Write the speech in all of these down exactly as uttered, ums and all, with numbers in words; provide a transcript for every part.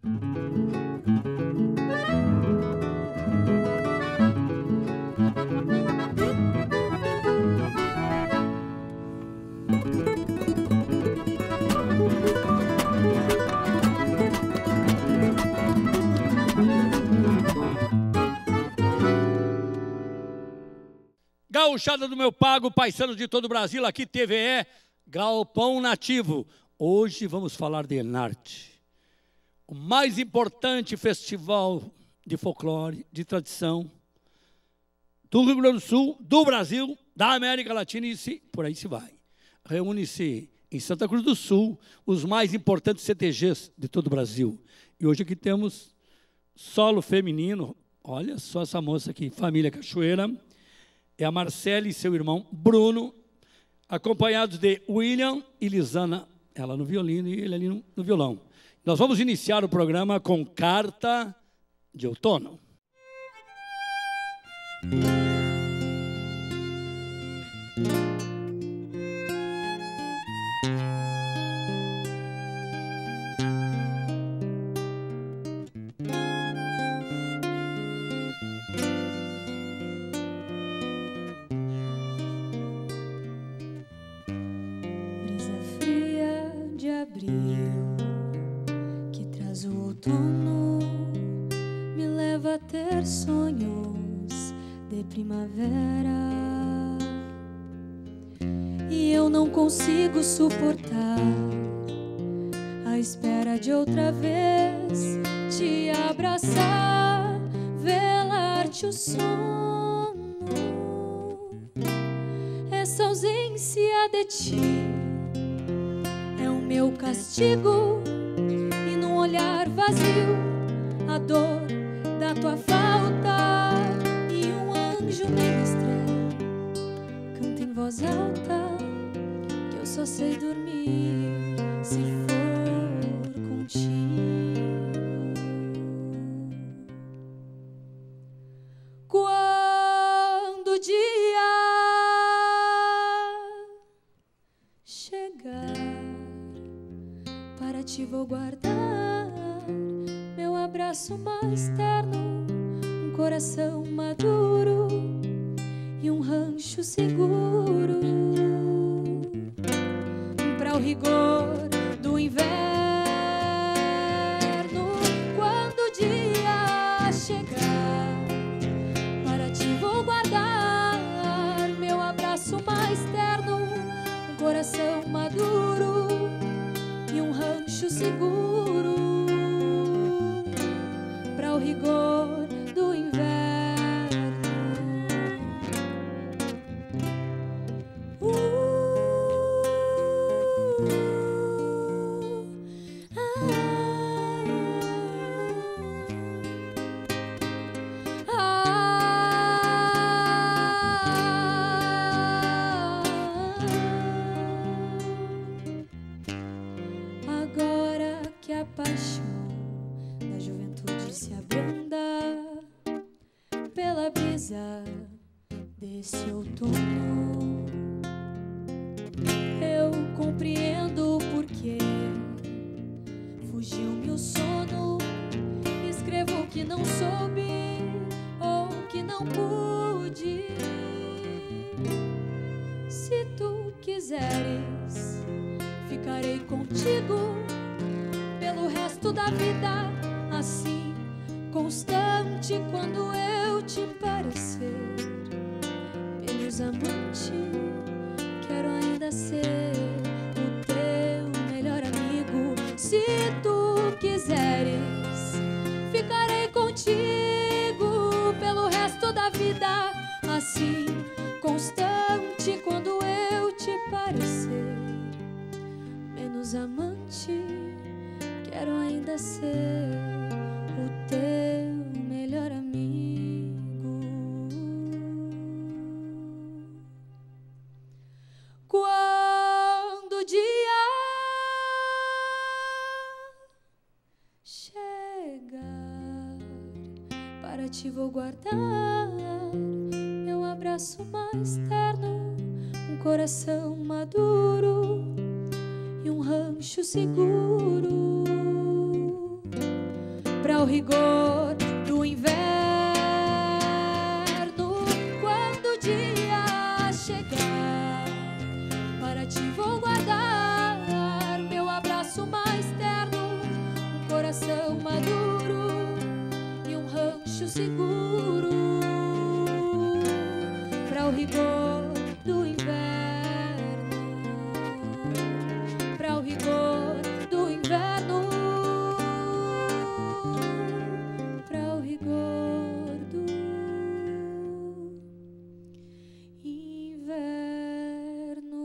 Gauchada do meu pago, paisanos de todo o Brasil, aqui T V E, Galpão Nativo. Hoje vamos falar de Enarte, o mais importante festival de folclore, de tradição do Rio Grande do Sul, do Brasil, da América Latina e se, por aí se vai. Reúne-se em Santa Cruz do Sul os mais importantes C T Gs de todo o Brasil. E hoje aqui temos solo feminino, olha só essa moça aqui, família Cachoeira. É a Marcele e seu irmão Bruno, acompanhados de William e Lisana, ela no violino e ele ali no, no violão. Nós vamos iniciar o programa com Carta de Outono. Que traz o outono, me leva a ter sonhos de primavera, e eu não consigo suportar a espera de outra vez te abraçar, velar-te o sono. Essa ausência de ti meu castigo, e num olhar vazio a dor da tua falta, e um anjo menestrel canta em voz alta que eu só sei dormir se for contigo. Quando o dia chegar, para ti vou guardar meu abraço mais terno, um coração maduro e um rancho seguro. Para o rigor do inverno, quando o dia chegar, para ti vou guardar meu abraço mais terno, um coração maduro e um rancho seguro, para o rigor do inverno. Uh, ah, a paixão da juventude se abranda pela brisa desse outono. Eu compreendo o porquê fugiu-me o sono. Escrevo que não soube ou que não pude. Se tu quiseres, ficarei contigo pelo resto da vida, assim, constante quando eu te parecer. Menos amante, quero ainda ser o teu melhor amigo. Se tu quiseres, ficarei contigo pelo resto da vida, assim, constante quando eu te parecer. Menos amante, quero ainda ser o teu melhor amigo. Quando o dia chegar, para ti vou guardar meu abraço mais terno, um coração maduro e um rancho seguro, para o rigor do inverno. Quando o dia chegar, para ti vou guardar meu abraço mais terno, um coração maduro e um rancho seguro. Para o rigor do inverno, para o rigor do inverno, para o rigor do inverno.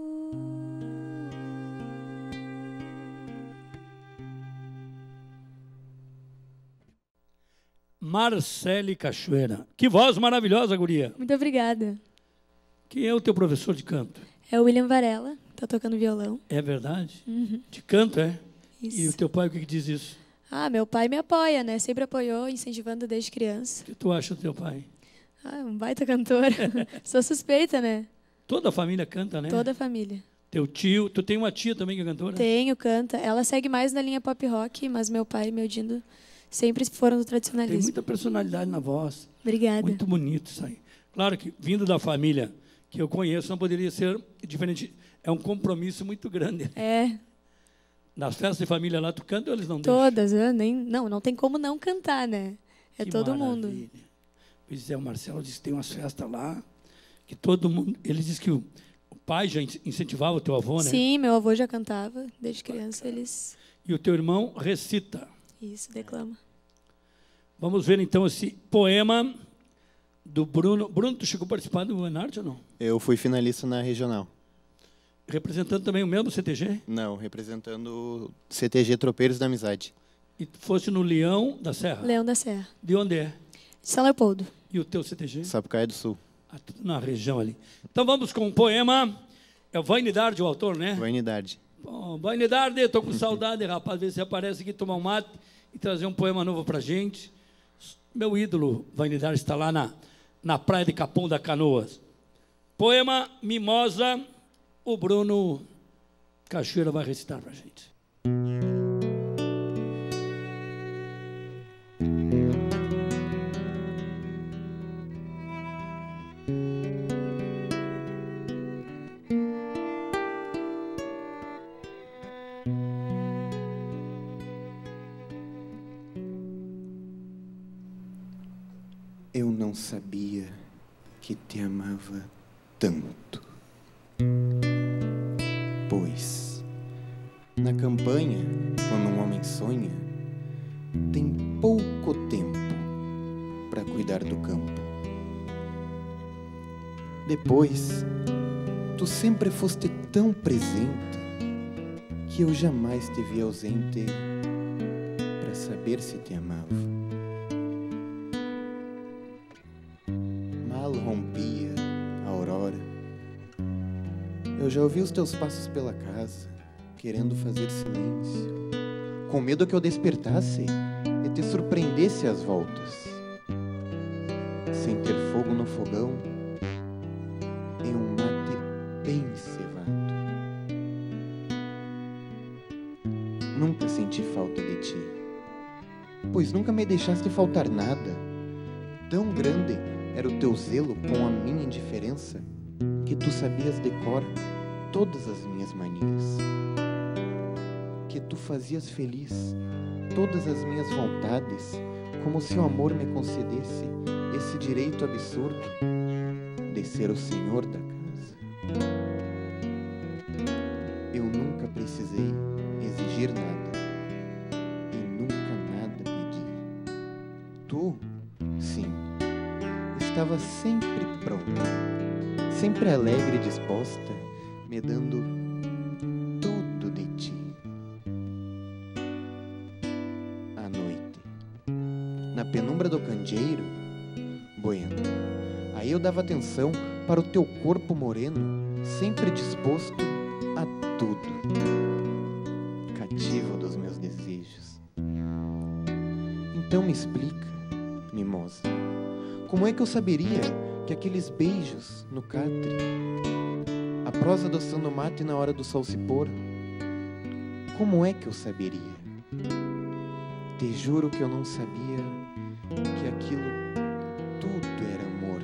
Marcele Cachoeira. Que voz maravilhosa, guria. Muito obrigada. Quem é o teu professor de canto? É o William Varela, tá tocando violão. É verdade? Uhum. De canto, é? Isso. E o teu pai, o que, que diz isso? Ah, meu pai me apoia, né? Sempre apoiou, incentivando desde criança. O que tu acha do teu pai? Ah, um baita cantor. Sou suspeita, né? Toda a família canta, né? Toda a família. Teu tio, tu tem uma tia também que é cantora? Tenho, canta. Ela segue mais na linha pop rock, mas meu pai e meu Dindo sempre foram do Tem tradicionalismo. muita personalidade na voz. Obrigada. Muito bonito isso aí. Claro que, vindo da família que eu conheço, não poderia ser diferente. É um compromisso muito grande. É, Nas festas de família lá, tu canta ou eles não deixam? todas. Eu nem, não, não tem como não cantar, né? É Que todo mundo. maravilha. Pois é, o Marcelo disse que tem umas festas lá, que todo mundo... Ele disse que o, o pai já in- incentivava o teu avô, né? Sim, meu avô já cantava. Desde criança eles... E o teu irmão recita. Isso, declama. Vamos ver, então, esse poema do Bruno. Bruno, tu chegou a participar do Enarte ou não? Eu fui finalista na regional. Representando também o mesmo C T G? Não, representando o C T G Tropeiros da Amizade. E tu fosse no Leão da Serra? Leão da Serra. De onde é? De São Leopoldo. E o teu C T G? Sapucaia do Sul. Ah, tudo na região ali. Então vamos com um poema. É o Vainidade, o autor, né? Vainidade. Bom, Vainidade, estou com saudade, rapaz. Ver se aparece aqui tomar um mate e trazer um poema novo para gente. Meu ídolo, Vainidade, está lá na, na praia de Capão da Canoas. Poema Mimosa, o Bruno Cachoeira vai recitar para a gente. Eu não sabia que te amava tanto. Pois, na campanha, quando um homem sonha, tem pouco tempo para cuidar do campo. Depois, tu sempre foste tão presente que eu jamais te vi ausente para saber se te amava. Mal rompia a aurora. Eu já ouvi os teus passos pela casa, querendo fazer silêncio, com medo que eu despertasse e te surpreendesse às voltas. Sem ter fogo no fogão, em um mate bem cevado. Nunca senti falta de ti, pois nunca me deixaste faltar nada. Tão grande era o teu zelo com a minha indiferença, que tu sabias de cor todas as minhas manias. Que tu fazias feliz todas as minhas vontades, como se o amor me concedesse esse direito absurdo de ser o senhor da casa. Eu nunca precisei exigir nada e nunca nada pedi. Tu, sim, estava sempre pronta, sempre alegre e disposta, me dando tudo de ti. À noite, na penumbra do candeeiro, boiando, aí eu dava atenção para o teu corpo moreno, sempre disposto a tudo, cativo dos meus desejos. Então me explica, mimosa, como é que eu saberia que aqueles beijos no catre, a prosa adoçando mate na hora do sol se pôr, como é que eu saberia? Te juro que eu não sabia que aquilo tudo era amor.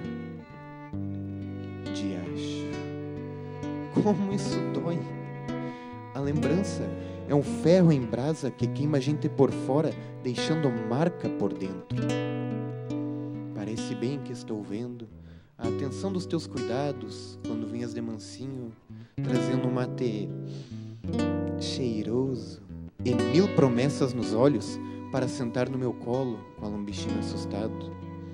Diacho, como isso dói. A lembrança é um ferro em brasa que queima a gente por fora, deixando marca por dentro. Parece bem que estou vendo a atenção dos teus cuidados quando vinhas de mansinho, trazendo um mate cheiroso e mil promessas nos olhos para sentar no meu colo, qual um bichinho assustado.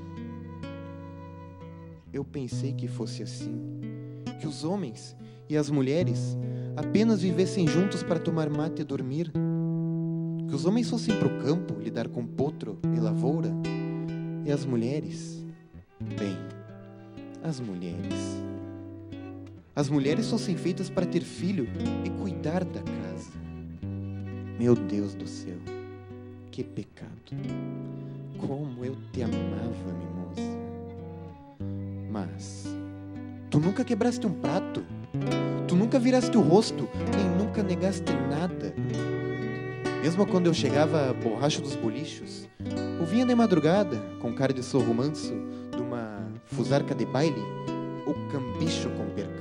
Eu pensei que fosse assim, que os homens e as mulheres apenas vivessem juntos para tomar mate e dormir, que os homens fossem para o campo lidar com potro e lavoura, e as mulheres, bem, as mulheres, as mulheres fossem feitas para ter filho e cuidar da casa. Meu Deus do céu, que pecado! Como eu te amava, mimosa! Mas tu nunca quebraste um prato, tu nunca viraste o rosto, nem nunca negaste nada. Mesmo quando eu chegava borracho dos bolichos, ou vinha de madrugada, com cara de sorro manso, de uma fusarca de baile, ou cambicho com percanta.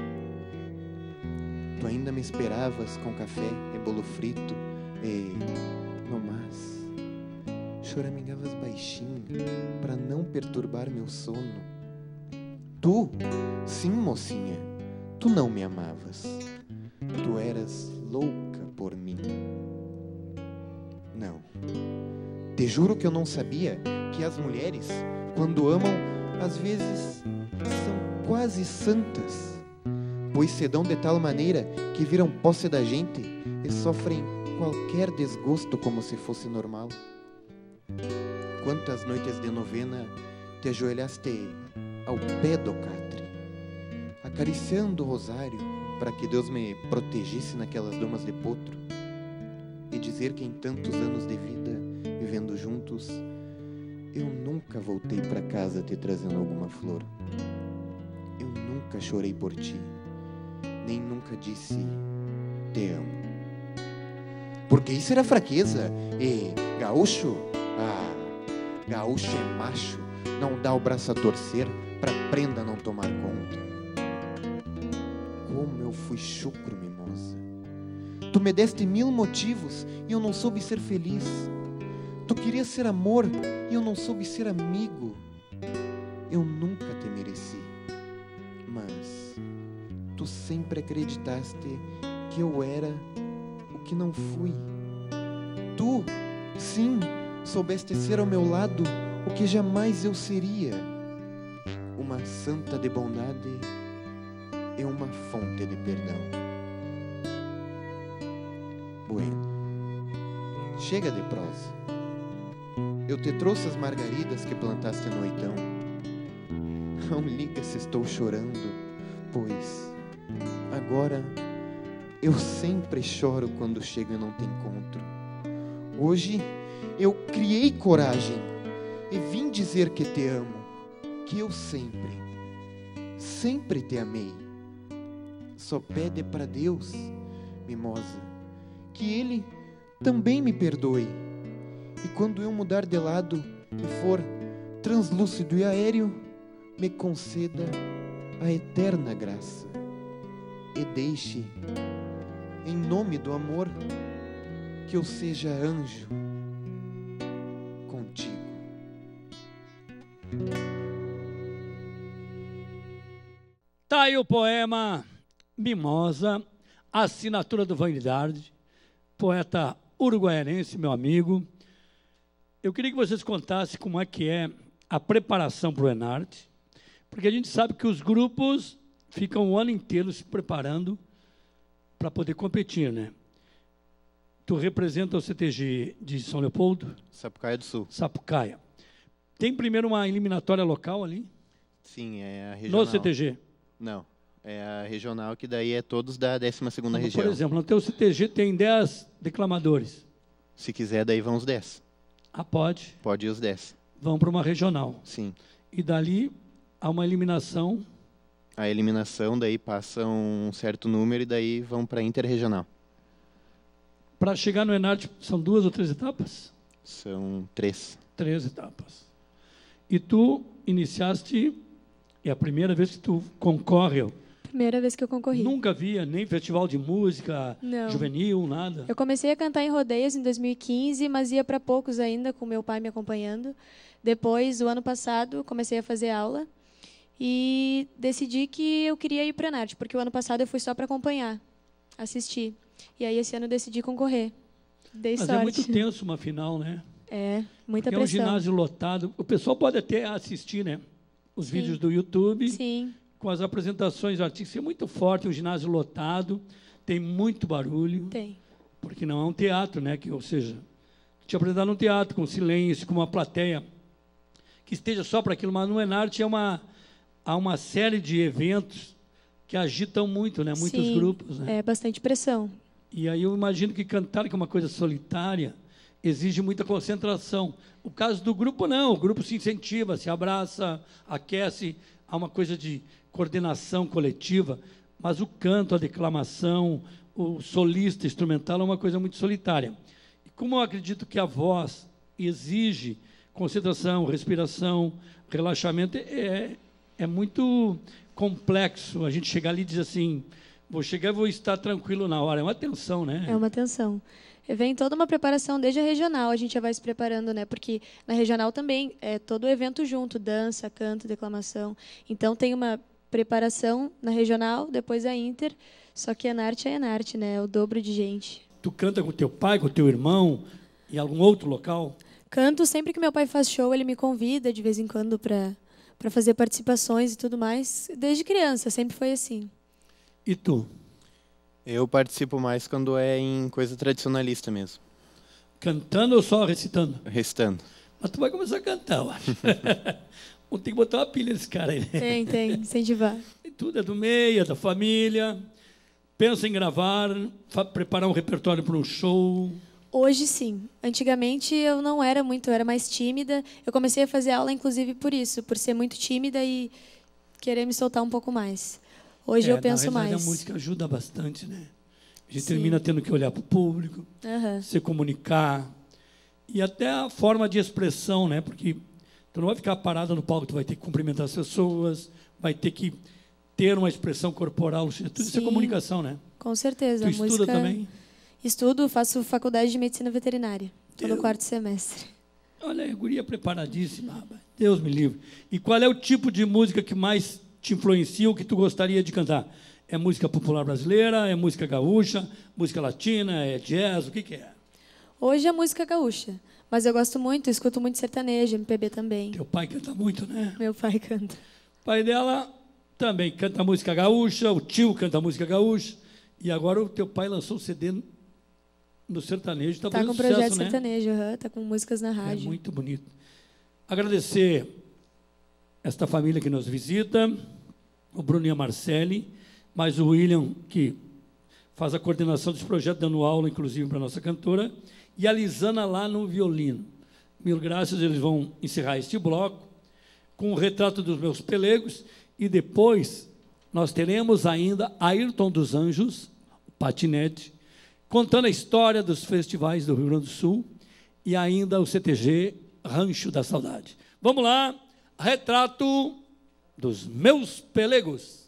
Tu ainda me esperavas com café e bolo frito, e, no mais, choramingavas baixinho, para não perturbar meu sono. Tu, sim, mocinha, tu não me amavas. Tu eras louca por mim. Não. Te juro que eu não sabia que as mulheres, quando amam, às vezes são quase santas, pois se dão de tal maneira que viram posse da gente e sofrem qualquer desgosto como se fosse normal. Quantas noites de novena te ajoelhaste ao pé do catre, acariciando o rosário para que Deus me protegesse naquelas domas de potro, e dizer que em tantos anos de vida, vivendo juntos, eu nunca voltei para casa te trazendo alguma flor. Eu nunca chorei por ti, nem nunca disse te amo. Porque isso era fraqueza. E gaúcho, ah, gaúcho é macho, não dá o braço a torcer pra prenda não tomar conta. Como eu fui chucro, mimosa. Tu me deste mil motivos e eu não soube ser feliz. Tu querias ser amor e eu não soube ser amigo. Eu nunca te mereci, mas tu sempre acreditaste que eu era o que não fui. Tu, sim, soubeste ser ao meu lado o que jamais eu seria. Uma santa de bondade e uma fonte de perdão. Bueno, chega de prosa. Eu te trouxe as margaridas que plantaste no oitão. Não liga se estou chorando, pois agora eu sempre choro quando chego e não te encontro. Hoje eu criei coragem e vim dizer que te amo, que eu sempre, sempre te amei. Só pede para Deus, mimosa, que Ele também me perdoe. E quando eu mudar de lado e for translúcido e aéreo, me conceda a eterna graça e deixe, em nome do amor, que eu seja anjo contigo. Tá aí o poema Mimosa, assinatura do Vanidade, poeta uruguaianense, meu amigo. Eu queria que vocês contassem como é que é a preparação para o Enarte, porque a gente sabe que os grupos ficam o ano inteiro se preparando para poder competir, né? Tu representa o C T G de São Leopoldo? Sapucaia do Sul. Sapucaia. Tem primeiro uma eliminatória local ali? Sim, é a regional. No C T G? Não, é a regional, que daí é todos da décima segunda Como, região. por exemplo, no teu C T G tem dez declamadores. Se quiser, daí vão os dez. Ah, pode. Pode ir os dez. Vão para uma regional. Sim. E dali há uma eliminação. A eliminação, daí passa um certo número e daí vão para a interregional. Para chegar no Enarte, são duas ou três etapas? São três. Três etapas. E tu iniciaste, é a primeira vez que tu concorre. Primeira vez que eu concorri. Nunca via nem festival de música Não. juvenil, nada. Eu comecei a cantar em rodeios em dois mil e quinze, mas ia para poucos ainda, com meu pai me acompanhando. Depois, o ano passado, comecei a fazer aula e decidi que eu queria ir para a Enarte, porque o ano passado eu fui só para acompanhar, assistir. E aí, esse ano, eu decidi concorrer. Dei Mas sorte. é muito tenso uma final, né? É, muita Porque pressão. é um ginásio lotado. O pessoal pode até assistir, né? Os Sim. vídeos do YouTube. Sim. Com as apresentações artísticas. É muito forte, um ginásio lotado. Tem muito barulho. Tem. Porque não é um teatro, né? Que, ou seja, te apresentar num teatro com silêncio, com uma plateia que esteja só para aquilo, mas no Enarte é uma, há uma série de eventos que agitam muito, né? Muitos Sim, grupos, né? É bastante pressão. E aí eu imagino que cantar, que é uma coisa solitária, exige muita concentração. O caso do grupo, não. O grupo se incentiva, se abraça, aquece. Há uma coisa de coordenação coletiva. Mas o canto, a declamação, o solista instrumental é uma coisa muito solitária. E como eu acredito que a voz exige concentração, respiração, relaxamento, é, é muito complexo a gente chegar ali e dizer assim, vou chegar e vou estar tranquilo na hora. É uma tensão, né? É uma tensão. Vem toda uma preparação desde a regional, a gente já vai se preparando, né? Porque na regional também é todo o evento junto, dança, canto, declamação. Então tem uma preparação na regional, depois a Inter, só que a Enarte é a Enarte, né? É o dobro de gente. Tu canta com teu pai, com teu irmão, em algum outro local? Canto sempre que meu pai faz show, ele me convida de vez em quando para para fazer participações e tudo mais. Desde criança, sempre foi assim. E tu? Eu participo mais quando é em coisa tradicionalista mesmo. Cantando ou só recitando? Restando. Mas tu vai começar a cantar, eu acho. Vamos ter que botar uma pilha nesse cara aí, né? Tem, tem, incentivar. E tudo é do meio, é da família. Pensa em gravar, preparar um repertório para um show. Hoje, sim. Antigamente, eu não era muito, eu era mais tímida. Eu comecei a fazer aula, inclusive, por isso, por ser muito tímida e querer me soltar um pouco mais. Hoje É, eu penso na realidade, mais. a música ajuda bastante, né? A gente Sim. termina tendo que olhar para o público, Aham. se comunicar. E até a forma de expressão, né? Porque tu não vai ficar parado no palco, tu vai ter que cumprimentar as pessoas, vai ter que ter uma expressão corporal. Tudo isso é Sim. comunicação, né? Com certeza. Tu a estuda música... também? Estudo, faço faculdade de medicina veterinária. Estou no Eu- quarto semestre. Olha, a guria preparadíssima, rapaz. Deus me livre. E qual é o tipo de música que mais te influencia, o que tu gostaria de cantar? É música popular brasileira, é música gaúcha, música latina, é jazz, o que que é? Hoje é música gaúcha, mas eu gosto muito, escuto muito sertanejo, M P B também. Teu pai canta muito, né? Meu pai canta. O pai dela também canta música gaúcha, o tio canta música gaúcha, e agora o teu pai lançou o C D no sertanejo, está Tá fazendo com projeto sucesso, né? sertanejo, aham, tá com músicas na É rádio. muito bonito. Agradecer esta família que nos visita, o Bruno e a Marcele, mais o William, que faz a coordenação desse projeto, dando aula, inclusive, para a nossa cantora, e a Lisana lá no violino. Mil graças, eles vão encerrar este bloco com o retrato dos meus pelegos, e depois nós teremos ainda Ayrton dos Anjos, o patinete, contando a história dos festivais do Rio Grande do Sul e ainda o C T G Rancho da Saudade. Vamos lá, retrato dos meus pelegos.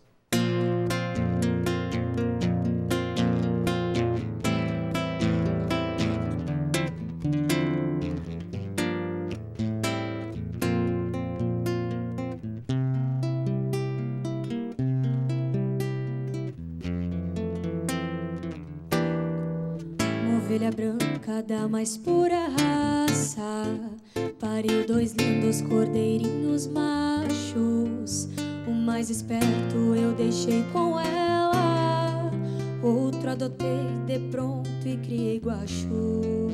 Uma ovelha branca da mais pura raça pariu dois lindos cordeirinhos machos. O mais esperto eu deixei com ela, outro adotei de pronto e criei guacho.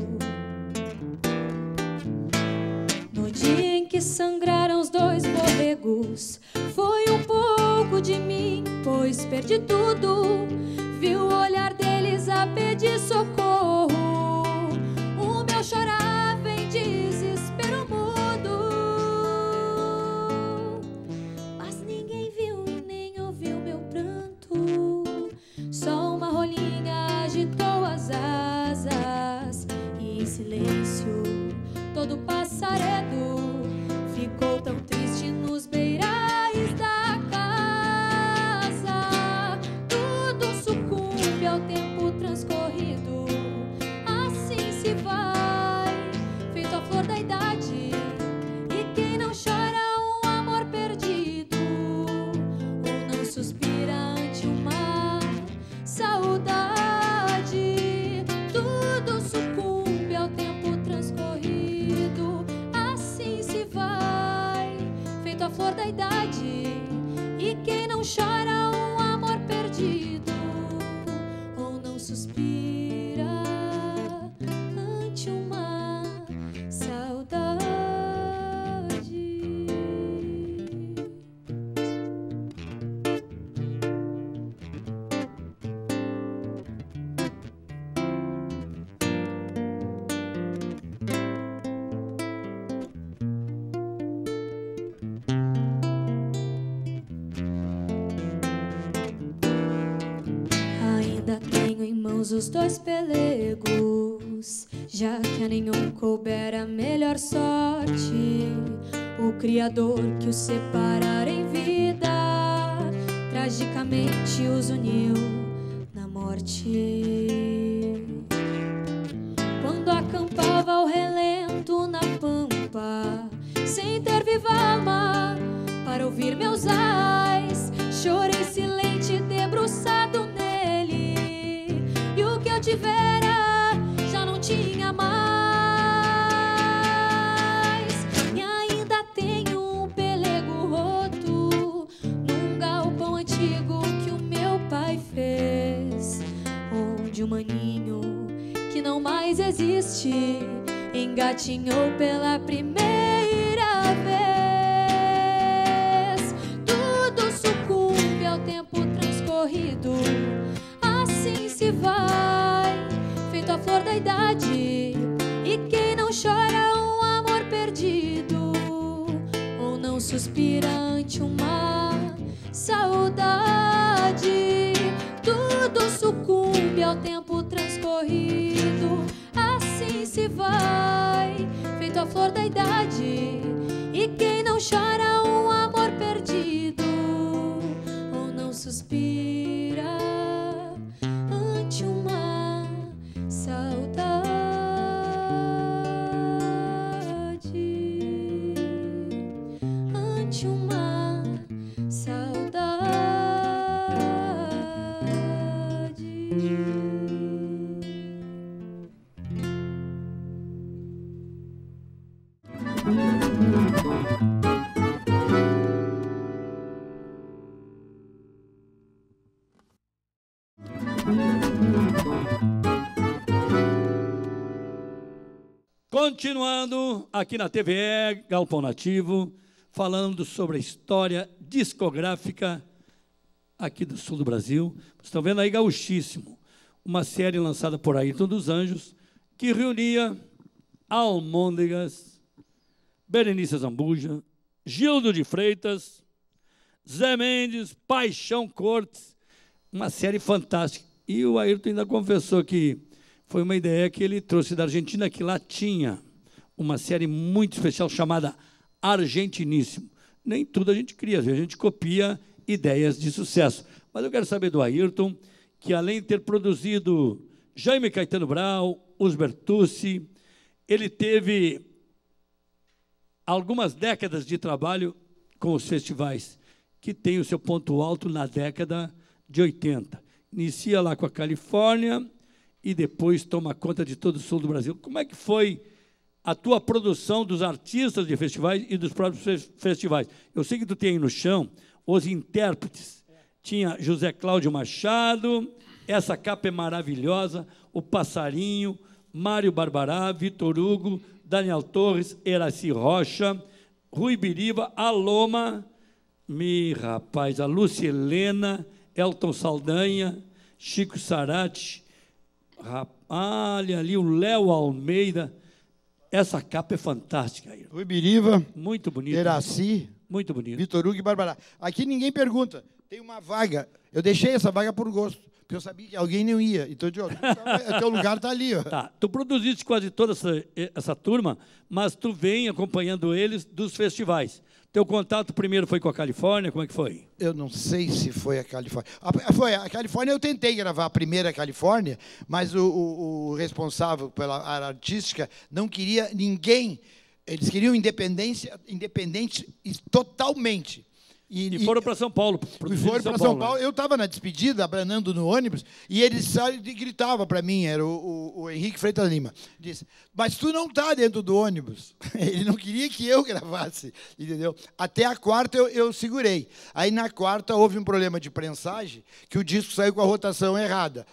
No dia em que sangraram os dois borregos, foi um pouco de mim, pois perdi tudo. Vi o olhar deles a pedir socorro. O meu chorava em desespero mudo, mas ninguém viu e nem ouviu meu pranto. Só uma rolinha agitou as asas e em silêncio Passaredo ficou tão triste nos beirais da casa. Tudo sucumbe ao tempo transcorrido, assim se vai, feito a flor da idade. E quem não chora um amor perdido, ou não suspira ante uma saudade. Tudo sucumbe ao tempo transcorrido, assim se vai, feito a flor da idade. E quem não chora um amor perdido, ou não suspira ante uma saudade. Ainda tenho em mãos os dois pelegos, já que a nenhum couber a melhor sorte. O Criador que os separar em vida, tragicamente os uniu na morte. Quando acampava ao relento na pampa, sem ter viva alma para ouvir meus ais, chorei silente debruçado nele, e o que eu tivera já não tinha mais. E ainda tenho um pelego roto num galpão antigo que o meu pai fez, onde o maninho que não mais existe engatinhou pela primeira vez. Tudo sucumbe ao tempo transcorrido, assim se vai, feito a flor da idade. E quem não chora um amor perdido, ou não suspira ante uma saudade. Tudo sucumbe ao tempo transcorrido, assim se vai, feito a flor da idade. E quem não chora um amor perdido, ou não suspira ante uma saudade. Ante uma saudade. Continuando aqui na T V E, Galpão Nativo, falando sobre a história discográfica aqui do sul do Brasil. Vocês estão vendo aí Gauchíssimo, uma série lançada por Ayrton dos Anjos, que reunia Almôndegas, Berenice Zambuja, Gildo de Freitas, Zé Mendes, Paixão Cortes, uma série fantástica. E o Ayrton ainda confessou que foi uma ideia que ele trouxe da Argentina, que lá tinha uma série muito especial chamada Argentiníssimo. Nem tudo a gente cria, às vezes a gente copia ideias de sucesso. Mas eu quero saber do Ayrton, que além de ter produzido Jaime Caetano Brau, Os Bertucci, ele teve algumas décadas de trabalho com os festivais, que tem o seu ponto alto na década de oitenta. Inicia lá com a Califórnia e depois toma conta de todo o sul do Brasil. Como é que foi a tua produção dos artistas de festivais e dos próprios festivais? Eu sei que tu tem aí no chão os intérpretes. Tinha José Cláudio Machado, essa capa é maravilhosa, o Passarinho, Mário Barbará, Vitor Hugo, Daniel Torres, Eraci Rocha, Rui Biriba, a Loma, me rapaz, a Lúcia Helena, Elton Saldanha, Chico Sarati, olha ali o Léo Almeida. Essa capa é fantástica. Rui Biriba, muito bonito. Eraci, muito bonito. Vitor Hugo e Barbará. Aqui ninguém pergunta, tem uma vaga. Eu deixei essa vaga por gosto, porque eu sabia que alguém não ia. Então, eu digo, o teu lugar está ali. Ó. Tá. Tu produziste quase toda essa, essa turma, mas tu vem acompanhando eles dos festivais. Teu contato primeiro foi com a Califórnia, como é que foi? Eu não sei se foi a Califórnia. A, foi a Califórnia, eu tentei gravar a primeira Califórnia, mas o, o, o responsável pela área artística não queria ninguém. Eles queriam independência, independente totalmente. E, e foram para São Paulo. E foram para São Paulo. Né? Eu estava na despedida, abranando no ônibus, e ele gritava para mim, era o, o, o Henrique Freitas Lima, disse, mas tu não está dentro do ônibus. Ele não queria que eu gravasse, entendeu? Até a quarta eu, eu segurei. Aí na quarta houve um problema de prensagem, que o disco saiu com a rotação errada.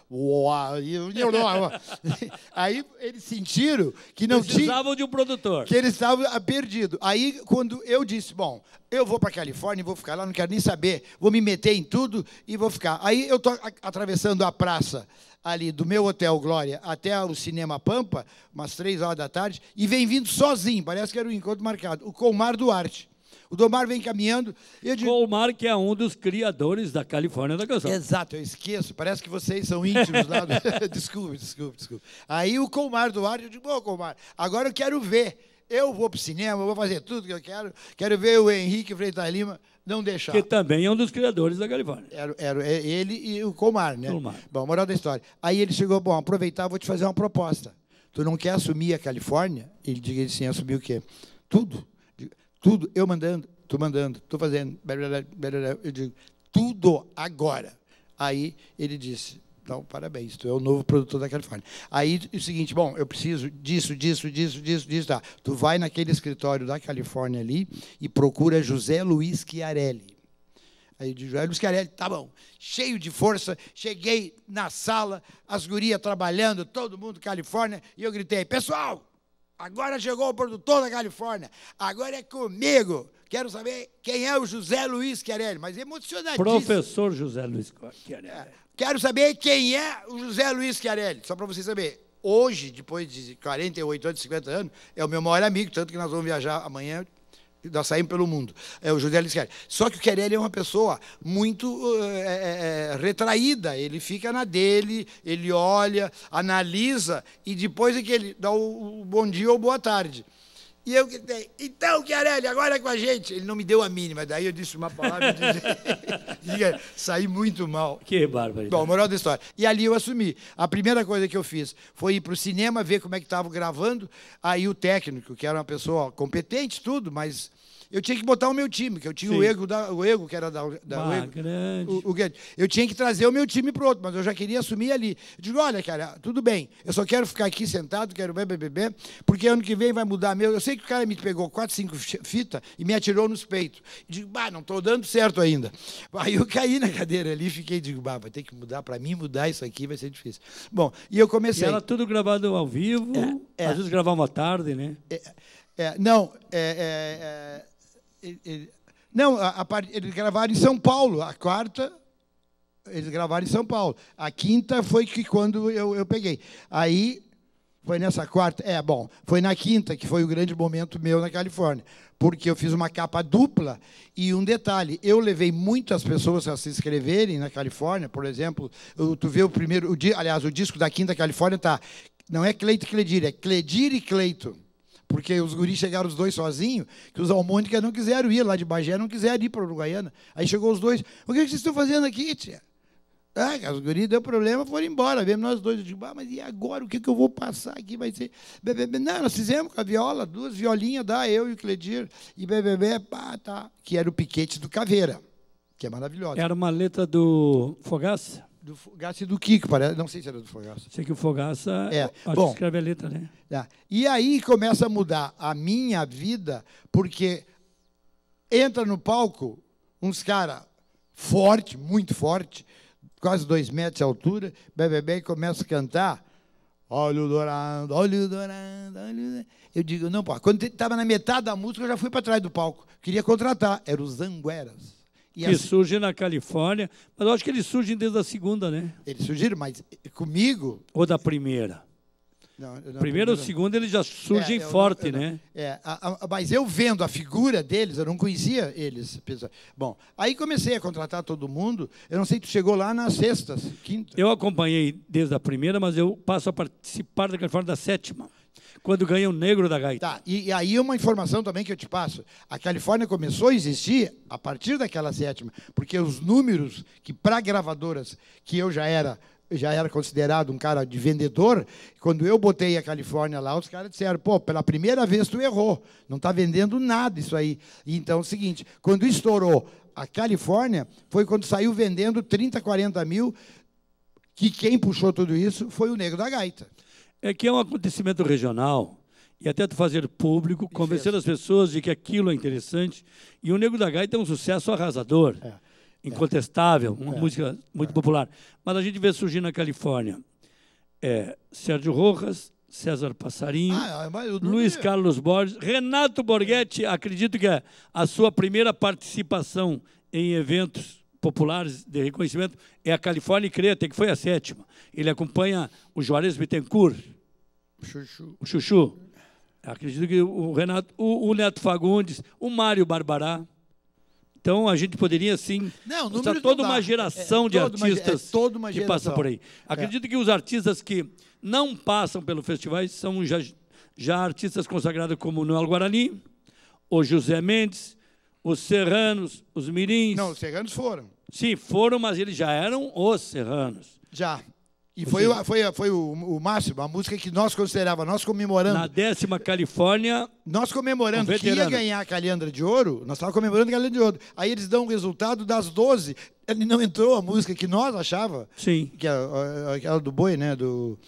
Aí eles sentiram que não tinha... Precisavam de um produtor. Que eles estavam perdidos. Aí quando eu disse, bom, eu vou para a Califórnia e vou ficar lá, não quero nem saber, vou me meter em tudo e vou ficar. Aí eu estou atravessando a praça ali do meu Hotel Glória até o Cinema Pampa, umas três horas da tarde, e vem vindo sozinho, parece que era um encontro marcado, o Colmar Duarte. O Domar vem caminhando. Eu digo, Colmar, que é um dos criadores da Califórnia da canção. Exato, eu esqueço, parece que vocês são íntimos lá. Do... desculpe, desculpe, desculpe. Aí o Colmar Duarte, eu digo, ô Colmar, agora eu quero ver. Eu vou para o cinema, eu vou fazer tudo que eu quero. Quero ver o Henrique Freitas Lima, não deixar. Que também é um dos criadores da Califórnia. Era, era ele e o Colmar, né? Colmar. Bom, moral da história. Aí ele chegou, bom, aproveitar, vou te fazer uma proposta. Tu não quer assumir a Califórnia? Ele disse assim, assumir o quê? Tudo. Tudo. Eu mandando, tu mandando, tu fazendo. Eu digo, tudo agora. Aí ele disse... Então, parabéns, tu é o novo produtor da Califórnia. Aí, é o seguinte, bom, eu preciso disso, disso, disso, disso, disso, tá. Tu vai naquele escritório da Califórnia ali e procura José Luiz Chiarelli. Aí, de José Luiz Chiarelli, tá bom, cheio de força, cheguei na sala, as gurias trabalhando, todo mundo Califórnia, e eu gritei, pessoal, agora chegou o produtor da Califórnia, agora é comigo. Quero saber quem é o José Luiz Chiarelli, mas emocionadíssimo. Professor José Luiz Chiarelli. É. Quero saber quem é o José Luiz Chiarelli, só para vocês saberem. Hoje, depois de quarenta e oito anos, cinquenta anos, é o meu maior amigo, tanto que nós vamos viajar amanhã, nós saímos pelo mundo. É o José Luiz Chiarelli. Só que o Chiarelli é uma pessoa muito é, é, retraída, ele fica na dele, ele olha, analisa, e depois é que ele dá o, o bom dia ou boa tarde. E eu gritei, então, Chiarelli, agora é com a gente. Ele não me deu a mínima, daí eu disse uma palavra e disse, saí muito mal. Que bárbaro. Bom, moral da história. E ali eu assumi. A primeira coisa que eu fiz foi ir para o cinema, ver como é que estava gravando. Aí o técnico, que era uma pessoa competente, tudo, mas... Eu tinha que botar o meu time, que eu tinha o ego, da, o ego que era da... da ah, o ego, grande. O, o, eu tinha que trazer o meu time para o outro, mas eu já queria assumir ali. Eu digo, olha, cara, tudo bem, eu só quero ficar aqui sentado, quero beber, beber, porque ano que vem vai mudar meu... Eu sei que o cara me pegou quatro, cinco fitas e me atirou nos peitos. Eu digo, bah, não estou dando certo ainda. Aí eu caí na cadeira ali e fiquei, digo, bah, vai ter que mudar, para mim mudar isso aqui vai ser difícil. Bom, e eu comecei... E era tudo gravado ao vivo, é, é, às vezes gravava à tarde, né? É, é, não, é... é, é Ele, ele, não, a, a, eles gravaram em São Paulo, a quarta, eles gravaram em São Paulo. A quinta foi que quando eu, eu peguei. Aí, foi nessa quarta, é, bom, foi na quinta que foi o grande momento meu na Califórnia, porque eu fiz uma capa dupla e um detalhe, eu levei muitas pessoas a se inscreverem na Califórnia, por exemplo, eu, tu vê o primeiro, o, aliás, o disco da quinta Califórnia tá, não é Cleito e Cledir, é Cledir e Cleito. Porque os guris chegaram os dois sozinhos, que os Almônica não quiseram ir lá de Bagé, não quiseram ir para Uruguaiana. Aí chegou os dois, o que vocês estão fazendo aqui, tia? Ah, os guris deu problema, foram embora, mesmo nós dois. Eu digo, ah, mas e agora, o que, que eu vou passar aqui? Vai ser... Não, nós fizemos com a viola, duas violinhas, dá, eu e o Cledir, e bebê, pá, tá. Que era o Piquete do Caveira, que é maravilhosa. Era uma letra do Fogaça? Do Fogaça e do Kiko, parece. Não sei se era do Fogaça. Sei que o Fogaça, é. acho Bom, que escreve a letra, né? É. E aí começa a mudar a minha vida, porque entra no palco uns caras fortes, muito fortes, quase dois metros de altura, bebê, e começa a cantar, olha o dourado, olha o dourado, olha o dourado. Eu digo, não, pô, quando estava na metade da música, eu já fui para trás do palco. Queria contratar, eram os Angueras. Que assim, surgem na Califórnia, mas eu acho que eles surgem desde a segunda, né? Eles surgiram, mas comigo... Ou da primeira? Não, não, primeiro primeiro ou segundo eles já surgem É, eu não- forte, eu não- né? É, a- a- mas eu vendo a figura deles, eu não conhecia eles. pessoal. Bom, aí comecei a contratar todo mundo. Eu não sei, tu chegou lá nas sextas, quinta. Eu acompanhei desde a primeira, mas eu passo a participar da Califórnia da sétima, quando ganha o Negro da Gaita. Tá, e, e aí uma informação também que eu te passo. A Califórnia começou a existir a partir daquela sétima, porque os números que para gravadoras, que eu já era já era considerado um cara de vendedor, quando eu botei a Califórnia lá, os caras disseram, pô, pela primeira vez tu errou, não está vendendo nada isso aí. E então é o seguinte, quando estourou a Califórnia, foi quando saiu vendendo trinta, quarenta mil, que quem puxou tudo isso foi o Negro da Gaita. É que é um acontecimento regional, e até tu fazer público, convencer as pessoas de que aquilo é interessante. E o Negro da Gaita é um sucesso arrasador, É. incontestável, uma É. música muito popular. Mas a gente vê surgir na Califórnia é, Sérgio Rojas, César Passarinho, Ah, mas eu não Luiz vi. Carlos Borges, Renato Borghetti. Acredito que a, a sua primeira participação em eventos populares de reconhecimento é a Califórnia Creta, que foi a sétima. Ele acompanha o Juarez Bittencourt, Chuchu. o Chuchu. Acredito que o Renato, o, o Neto Fagundes, o Mário Barbará. Então, a gente poderia, sim, Não, mostrar números toda não dá. uma geração É- é de toda uma ge- é artistas toda uma que passam geração. por aí. Acredito que os artistas que não passam pelo festivais são já, já artistas consagrados como Noel Guarani, o José Mendes, os Serranos, os Mirins. Não, os Serranos foram. Sim, foram, mas eles já eram os Serranos. Já. E foi, seja, o- foi, foi o, o máximo, a música que nós considerávamos, nós comemorando. Na décima Califórnia, Nós comemorando Um que ia veterano. ganhar a Calhandra de Ouro, nós estávamos comemorando a Calhandra de Ouro. Aí eles dão o resultado das doze. Ele não entrou a música que nós achava, sim. que é a- aquela do boi, né? Do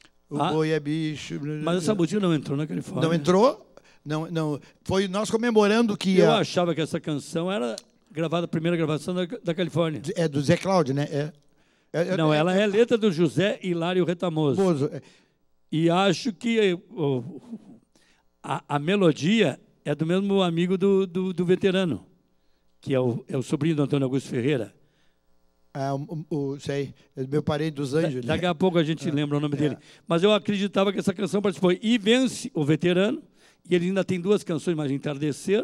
o Ah, boi é bicho. Mas essa música não entrou na Califórnia. Não entrou. Não, não, foi nós comemorando que Eu ia, achava que essa canção era gravada, a primeira gravação da, da Califórnia. é do Zé Cláudio, né? É, é, Não, ela é letra do José Hilário Retamoso. Bozo, é. E acho que o, a, a melodia é do mesmo amigo do, do, do veterano, que é o, é o sobrinho do Antônio Augusto Ferreira. Ah, o, o, sei, é meu parente dos Anjos. Daqui a pouco a gente lembra o nome é. dele. Mas eu acreditava que essa canção participou. E vence o veterano, e ele ainda tem duas canções, mais Entardecer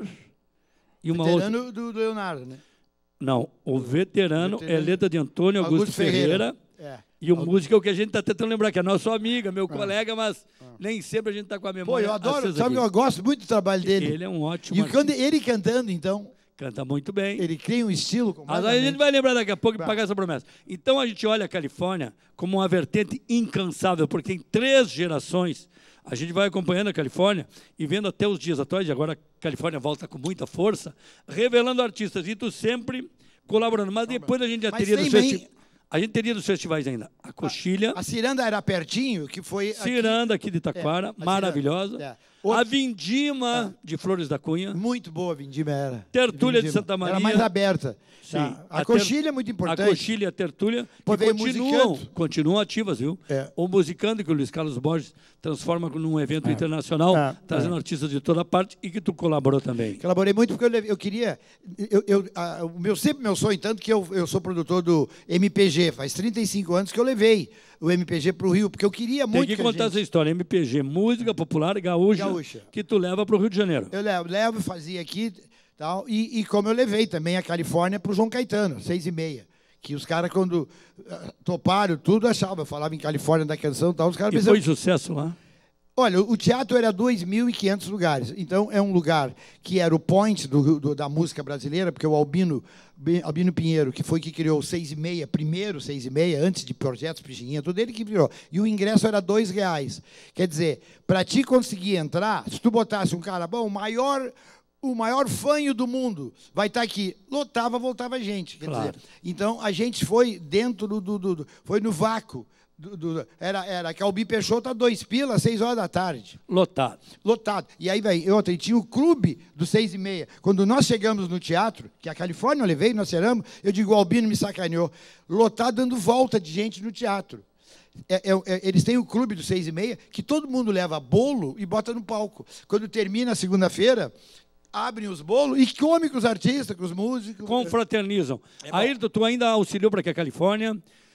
e uma outra. Veterano do, do Leonardo, né? Não, o veterano, Veterano. é letra de Antônio Augusto, Augusto Ferreira. Ferreira. É. E o músico é o que a gente está tentando lembrar, que é nosso amigo, meu colega, mas nem sempre a gente está com a Pô, memória eu adoro, acesa sabe que aqui. eu gosto muito do trabalho dele. Ele é um ótimo E artista. quando ele cantando, então, Canta muito bem. ele cria um estilo Mas aí a gente completamente... vai lembrar daqui a pouco e Tá. pagar essa promessa. Então a gente olha a Califórnia como uma vertente incansável, porque em três gerações a gente vai acompanhando a Califórnia e vendo até os dias atuais, e agora a Califórnia volta com muita força, revelando artistas, e tu sempre colaborando. Mas depois a gente já Mas teria dos tem festi- bem- a gente teria dos festivais ainda. A Coxilha, A Ciranda era pertinho, que foi... aqui- Ciranda aqui de Taquara, É, a maravilhosa. Ciranda, é. A Outro- Vindima de Flores da Cunha. Muito boa a Vindima era. Tertúlia de Vindima. Santa Maria. Era mais aberta. Sim. Tá. A, A ter- coxilha é muito importante. A Coxilha e a Tertúlia, Pô, que veio continuam, Musicando. continuam ativas, viu? É. O Musicando, que o Luiz Carlos Borges transforma num evento internacional, É. trazendo É. artistas de toda parte, e que tu colaborou também. Colaborei muito porque eu, levei- eu queria... Eu, eu, a- o meu, sempre meu sonho, tanto que eu, eu sou produtor do M P G, faz trinta e cinco anos que eu levei o M P G para o Rio, porque eu queria Tem muito que que a contar gente- essa história, M P G, música popular gaúcha, Gaúcha. que tu leva para o Rio de Janeiro. Eu levo, levo fazia aqui, tal, e, e como eu levei também a Califórnia para o João Caetano, seis e meia. Que os caras, quando ah, toparam tudo, achavam. Eu falava em Califórnia da canção e tal, os caras E pensavam... foi sucesso lá. Olha, o teatro era dois mil e quinhentos lugares. Então, é um lugar que era o point do, do- da música brasileira, porque o Albino, Be- Albino Pinheiro, que foi que criou o seis e meia, primeiro seis e meia, antes de Projetos Pichinha, tudo ele que criou. E o ingresso era dois reais. Quer dizer, para ti conseguir entrar, se tu botasse um cara, bom, o maior... O maior fanho do mundo vai estar aqui. Lotava, voltava gente. Quer Claro. dizer, então, a gente foi dentro do... do- do- do- foi no vácuo. Do, do- era, era Calbi Peixoto a dois pilas, seis horas da tarde. Lotado. Lotado. E aí, velho, eu e tinha o clube dos seis e meia. Quando nós chegamos no teatro, que a Califórnia eu levei, nós ceramos, eu digo, o Albino me sacaneou. Lotado, dando volta de gente no teatro. É, é, é, eles têm o clube dos seis e meia, que todo mundo leva bolo e bota no palco. Quando termina a segunda-feira, abrem os bolos e come com os artistas, com os músicos. Confraternizam. É bom. Ayrton, tu ainda auxiliou para que a Califórnia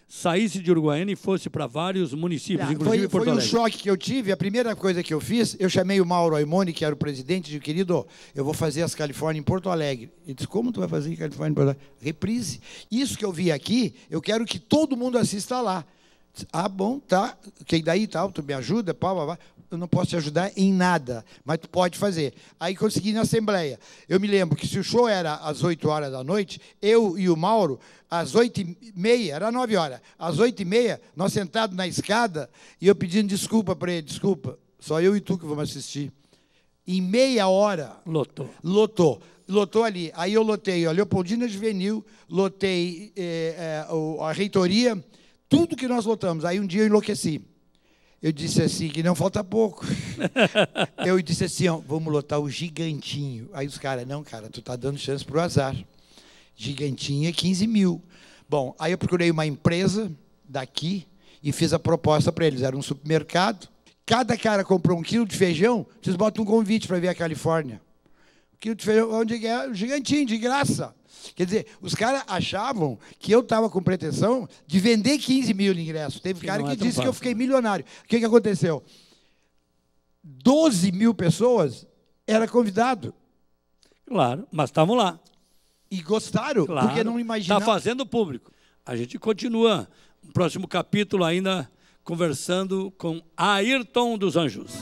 saísse de Uruguaiana e fosse para vários municípios, Ah, inclusive foi, Porto foi um Alegre. choque que eu tive. A primeira coisa que eu fiz, eu chamei o Mauro Aimone, que era o presidente, e disse, querido, eu vou fazer as Califórnia em Porto Alegre. Ele disse, como tu vai fazer em Califórnia em Porto Alegre? Reprise. Isso que eu vi aqui, eu quero que todo mundo assista lá. Disse, ah, bom, tá. Que daí tal, tu me ajuda, pá, pá, pá. Eu não posso te ajudar em nada, mas tu pode fazer. Aí consegui na Assembleia. Eu me lembro que se o show era às oito horas da noite, eu e o Mauro, às oito e meia, era nove horas, às oito e meia, nós sentados na escada, e eu pedindo desculpa para ele, desculpa, só eu e tu que vamos assistir. Em meia hora... Lotou. Lotou. Lotou ali. Aí eu lotei a Leopoldina Juvenil, lotei eh, eh, a reitoria, tudo que nós lotamos. Aí um dia eu enlouqueci. Eu disse assim, que não falta pouco. Eu disse assim, ó, vamos lotar o Gigantinho. Aí os caras, não, cara, tu tá dando chance pro azar. Gigantinho é quinze mil. Bom, aí eu procurei uma empresa daqui e fiz a proposta para eles. Era um supermercado. Cada cara comprou um quilo de feijão, vocês botam um convite para ver a Califórnia. Um quilo de feijão, onde é? O Gigantinho, de graça. Quer dizer, os caras achavam que eu estava com pretensão de vender quinze mil ingressos. Teve Que cara não que é tão disse que eu fácil. fiquei milionário. O que, que aconteceu? doze mil pessoas era convidado. Claro, mas estavam lá. E gostaram, Claro, porque não imaginavam. Está fazendo público. A gente continua no próximo capítulo ainda conversando com Ayrton dos Anjos.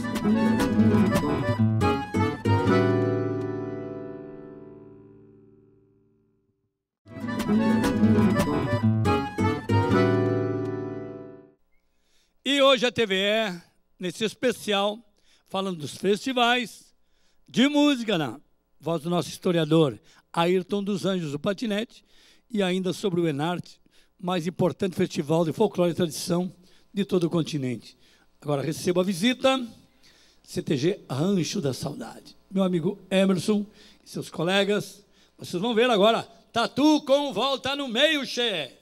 E hoje a T V E, nesse especial, falando dos festivais de música, na voz do nosso historiador Ayrton dos Anjos, o patinete, e ainda sobre o Enarte, mais importante festival de folclore e tradição de todo o continente. Agora recebo a visita, C T G Rancho da Saudade. Meu amigo Emerson e seus colegas, vocês vão ver agora, Tatu com volta no meio, che.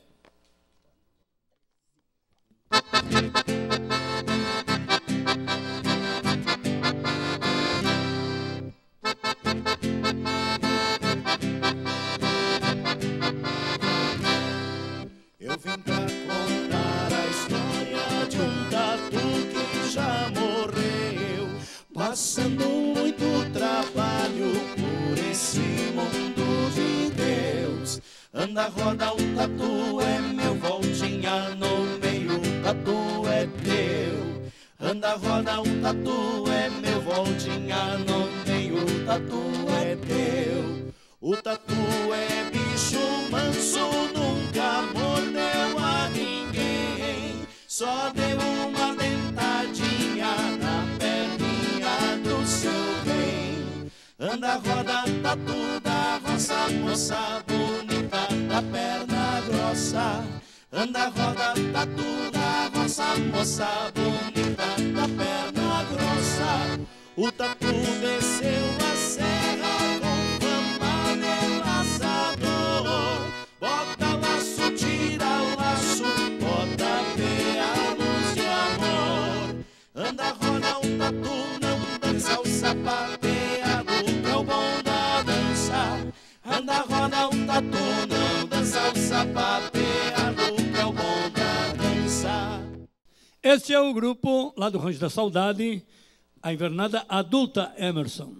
Eu vim pra contar a história de um tatu que já morreu, passando muito trabalho por esse mundo de Deus. Anda, roda, um tatu é meu, voltinha no meio, tatu é teu. Anda, roda, um tatu é meu, voltinha no meio, tatu é teu. O tatu é bicho manso, nunca mordeu a ninguém, só deu uma dentadinha na perninha do seu bem. Anda, roda, tatu da roça, moça bonita da perna grossa. Anda, roda, tatu da roça, moça bonita da perna grossa. O tatu desceu a serra com fama de laçador. Bota laço, tira laço, bota peados de amor. Anda, roda, um tatu não dança, o sapateado é o bom da dança. Anda, roda, um tatu não dança, o sapateado é o bom da dança. Esse é o grupo lá do Rancho da Saudade, a invernada adulta Emerson.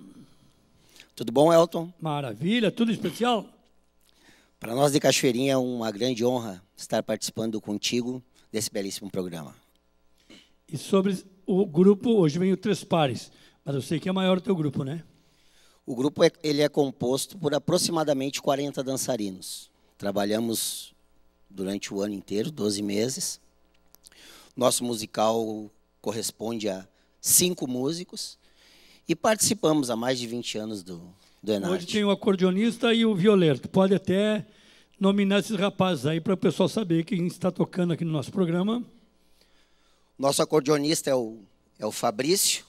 Tudo bom, Elton? Maravilha, tudo especial? Para nós de Cachoeirinha é uma grande honra estar participando contigo desse belíssimo programa. E sobre o grupo, hoje vem o Três Pares, mas eu sei que é maior o teu grupo, né? O grupo é, ele é composto por aproximadamente quarenta dançarinos. Trabalhamos durante o ano inteiro, doze meses. Nosso musical corresponde a cinco músicos e participamos há mais de vinte anos do, do Enarte. Hoje tem o acordeonista e o violeiro. Tu pode até nominar esses rapazes aí para o pessoal saber quem está tocando aqui no nosso programa. Nosso acordeonista é o, é o Fabrício,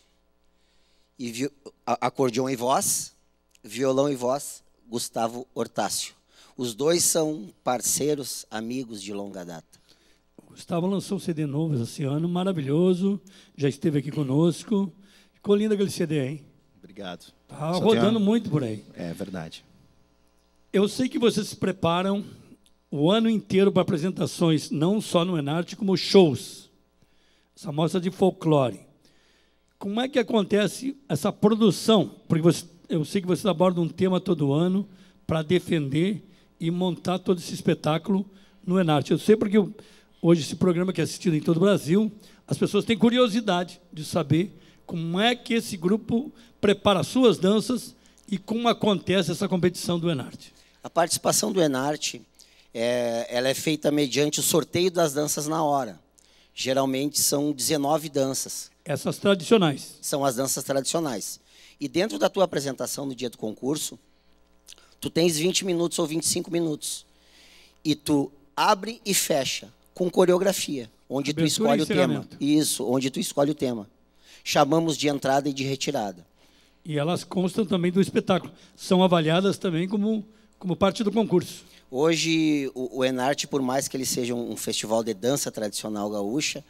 e vi, a, acordeon e voz, violão e voz, Gustavo Hortácio. Os dois são parceiros, amigos de longa data. O Gustavo lançou um C D novo esse ano, maravilhoso, já esteve aqui conosco. Ficou lindo aquele C D, hein? Obrigado. Está Só rodando tem uma- muito por aí. É verdade. Eu sei que vocês se preparam o ano inteiro para apresentações, não só no Enarte, como shows. Essa mostra de folclore. Como é que acontece essa produção? Porque você, eu sei que vocês abordam um tema todo ano para defender e montar todo esse espetáculo no Enarte. Eu sei porque eu, hoje esse programa que é assistido em todo o Brasil, as pessoas têm curiosidade de saber como é que esse grupo prepara suas danças e como acontece essa competição do Enarte. A participação do Enarte, é, ela é feita mediante o sorteio das danças na hora. Geralmente são dezenove danças. Essas tradicionais. São as danças tradicionais. E dentro da tua apresentação no dia do concurso, tu tens vinte minutos ou vinte e cinco minutos. E tu abre e fecha com coreografia, onde Abertura tu escolhe e o tema. encerramento. Isso, onde tu escolhe o tema. Chamamos de entrada e de retirada. E elas constam também do espetáculo. São avaliadas também como, como parte do concurso. Hoje, o, o Enarte, por mais que ele seja um, um festival de dança tradicional gaúcha,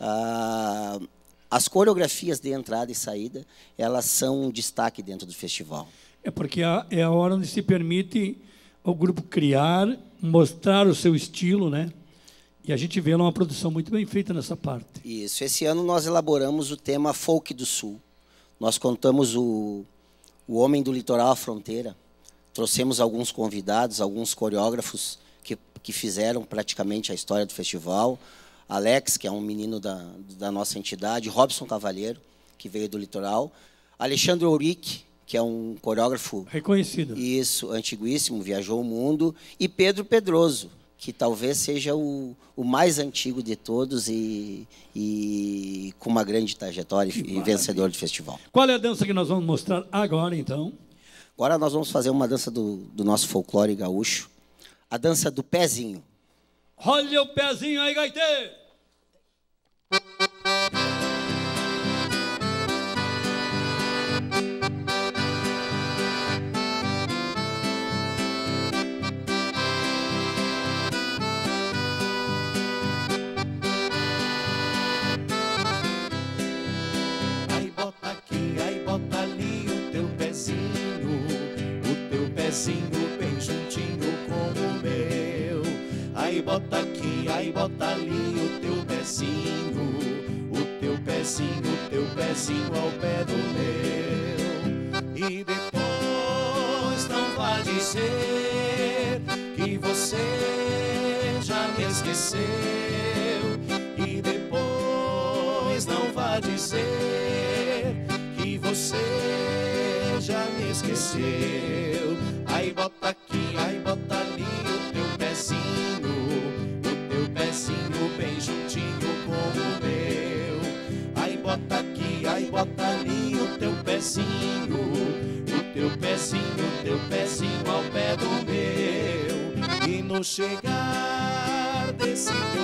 ah, as coreografias de entrada e saída, elas são um destaque dentro do festival. É porque a- é a hora onde se permite ao grupo criar, mostrar o seu estilo, né? E a gente vê lá uma produção muito bem feita nessa parte. Isso. Esse ano nós elaboramos o tema Folk do Sul. Nós contamos o, o Homem do Litoral à Fronteira. Trouxemos alguns convidados, alguns coreógrafos que, que fizeram praticamente a história do festival. Alex, que é um menino da, da nossa entidade. Robson Cavalheiro, que veio do litoral. Alexandre Ourique, que é um coreógrafo... Reconhecido. Isso, antiguíssimo, viajou o mundo. E Pedro Pedroso, que talvez seja o, o mais antigo de todos e, e com uma grande trajetória Que e maravilha. vencedor do festival. Qual é a dança que nós vamos mostrar agora, então? Agora nós vamos fazer uma dança do, do nosso folclore gaúcho, a dança do pezinho. Olha o pezinho aí, gaiteiro! Aí bota aqui, aí bota ali o teu pezinho, o teu pezinho bem juntinho com o meu. Aí bota aqui, aí bota ali o teu pezinho, o teu pezinho, o teu pezinho ao pé do meu. E depois não vai dizer que você já me esqueceu. E depois não vai dizer que você já me esqueceu. Aí bota aqui, aí bota ali o teu pezinho, o teu pezinho bem juntinho com o meu. Aí bota aqui, aí bota ali o teu pezinho, o teu pezinho, o teu pezinho ao pé do meu. E no chegar desse teu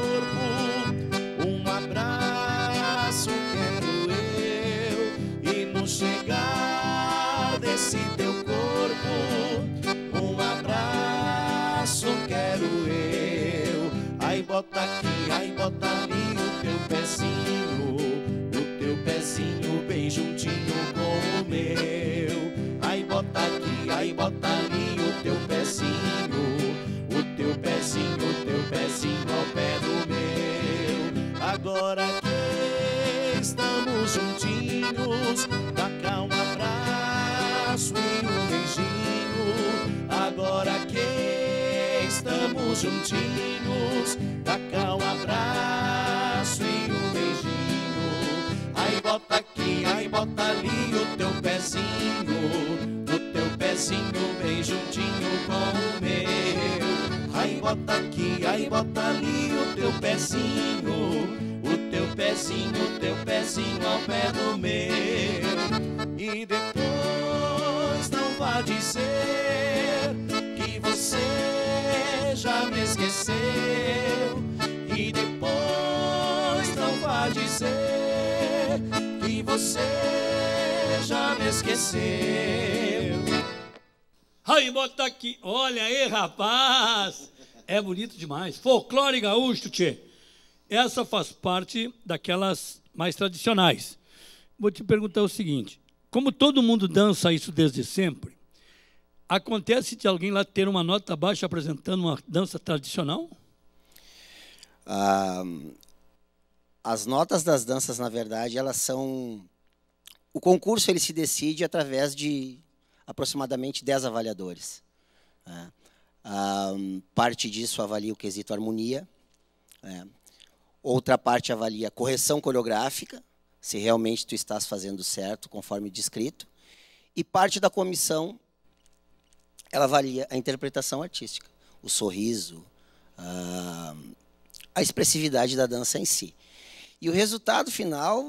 corpo, um abraço quero eu. E no chegar desse teu corpo, um abraço quero eu. Aí bota aqui, aí bota ali o teu pezinho, o teu pezinho bem juntinho com o meu. Aí bota aqui, aí bota ali o teu pezinho, o teu pezinho, o teu pezinho ao pé do meu. Agora que estamos juntinhos, dá cá um abraço e um beijinho. Agora que estamos juntinhos, dá cá um abraço e um beijinho. Aí bota aqui, aí bota ali o teu pezinho, o teu pezinho bem juntinho com o meu. Aí bota aqui, aí bota ali o teu pezinho, o teu pezinho, o teu pezinho ao pé do meu. E depois não vai dizer que você já me esqueceu. E depois não vai dizer que você já me esqueceu. Aí, bota aqui. Olha aí, rapaz. É bonito demais. Folclore gaúcho, tchê. Essa faz parte daquelas mais tradicionais. Vou te perguntar o seguinte. Como todo mundo dança isso desde sempre, Acontece de alguém lá ter uma nota baixa apresentando uma dança tradicional? Ah, as notas das danças, na verdade, elas são... O concurso ele se decide através de aproximadamente dez avaliadores. Né? Ah, parte disso avalia o quesito harmonia. Né? Outra parte avalia correção coreográfica, se realmente tu estás fazendo certo, conforme descrito. E parte da comissão, ela avalia a interpretação artística, o sorriso, a, a expressividade da dança em si. E o resultado final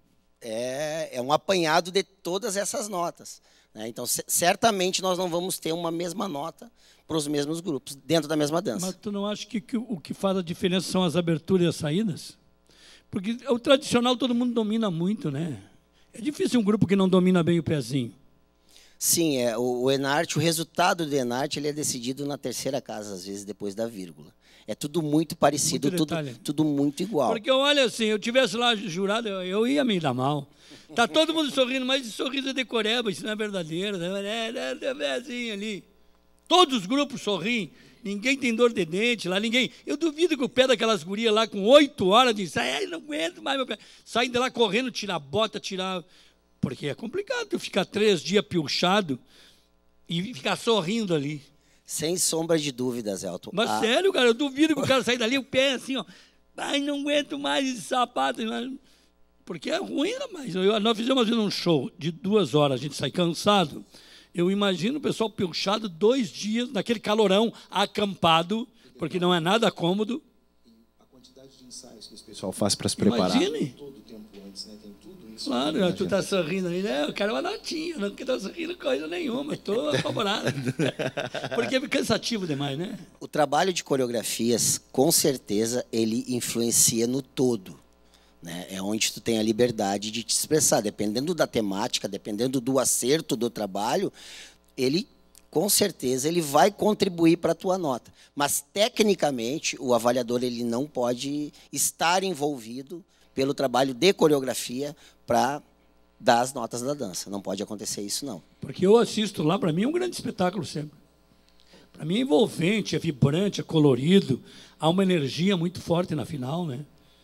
é, é um apanhado de todas essas notas. Né? Então, certamente, nós não vamos ter uma mesma nota para os mesmos grupos, dentro da mesma dança. Mas tu não acha que, que o que faz a diferença são as aberturas e as saídas? Porque o tradicional todo mundo domina muito, né? É difícil um grupo que não domina bem o pezinho. Sim, é, o, o Enarte, o resultado do Enarte ele é decidido na terceira casa, às vezes, depois da vírgula. É tudo muito parecido, Muito tudo, tudo muito igual. Porque, olha assim, eu tivesse lá jurado, eu, eu ia me dar mal. Tá todo mundo sorrindo, mas esse sorriso é decoreba, isso não é verdadeiro. Né? É, é, é, é assim ali. Todos os grupos sorriem, ninguém tem dor de dente lá, ninguém... Eu duvido que o pé daquelas gurias lá, com oito horas de ensaio, não aguento mais meu pé. Saem de lá correndo, tirar bota, tirar... Porque é complicado tu ficar três dias piochado e ficar sorrindo ali. Sem sombra de dúvidas, Elton. Mas ah. sério, cara, eu duvido que o cara sair dali, o pé assim, ó. Ai, não aguento mais esse sapato. Porque é ruim, mas eu, nós fizemos um show de duas horas, a gente sai cansado. Eu imagino o pessoal piochado dois dias, naquele calorão, acampado, porque não é nada cômodo. A quantidade de ensaios que esse pessoal faz para se preparar. Imagine. Todo o tempo antes, né? Tem tudo isso. Claro, tu está sorrindo aí, né? Eu quero uma notinha, não estou sorrindo coisa nenhuma, estou apavorado. Porque é cansativo demais, né? O trabalho de coreografias, com certeza, ele influencia no todo. Né? É onde tu tem a liberdade de te expressar. Dependendo da temática, dependendo do acerto do trabalho, ele, com certeza, ele vai contribuir para a tua nota. Mas, tecnicamente, o avaliador ele não pode estar envolvido pelo trabalho de coreografia para dar as notas da dança. Não pode acontecer isso, não. Porque eu assisto lá, para mim é um grande espetáculo sempre. Para mim é envolvente, é vibrante, é colorido, há uma energia muito forte na final, né?